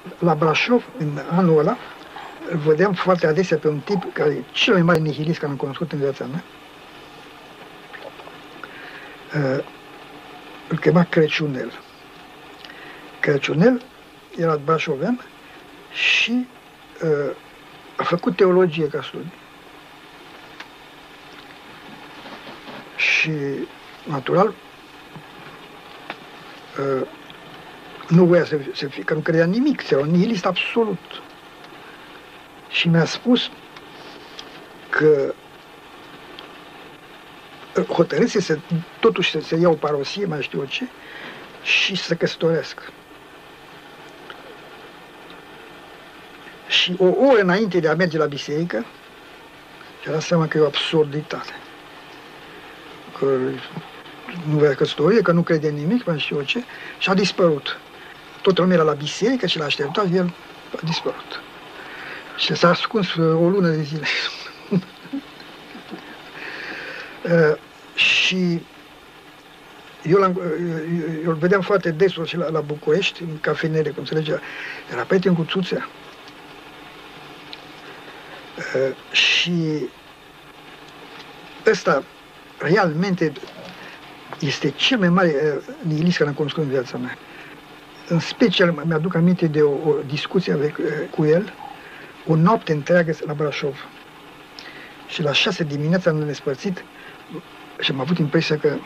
la Brașov, în anul ăla, îl vedeam foarte adesea pe un tip care e cel mai mare nihilist care am cunoscut în viața mea. Îl chema Crăciunel. Crăciunel era brașovean și a făcut teologie ca studii. Și, natural, nu voia să fie, că nu credea nimic, era un nihilist absolut. Și mi-a spus că hotărâse totuși să ia o parosie, mai știu ce, și să se căsătorească. Și o oră înainte de a merge la biserică, și-a dat seama că e o absurditate. Că nu vrea căsătorie, că nu crede în nimic, mai știu ce, și a dispărut. Toată lumea era la biserică și l-a așteptat, el a dispărut. Și s-a ascuns o lună de zile. Și eu îl vedeam foarte des și la București, în cafenele, cum înțelegea, era prieten cu Țuțea. Și ăsta realmente este cel mai mare nihilist care am cunoscut în viața mea. În special mi-aduc aminte de o discuție cu el, o noapte întreagă la Brașov. Și la 6 dimineața am despărțit și am avut impresia că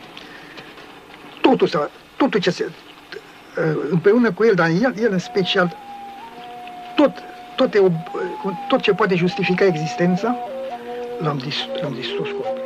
totul ce se... împreună cu el, dar el în special, tot ce poate justifica existența, l-am distrus cu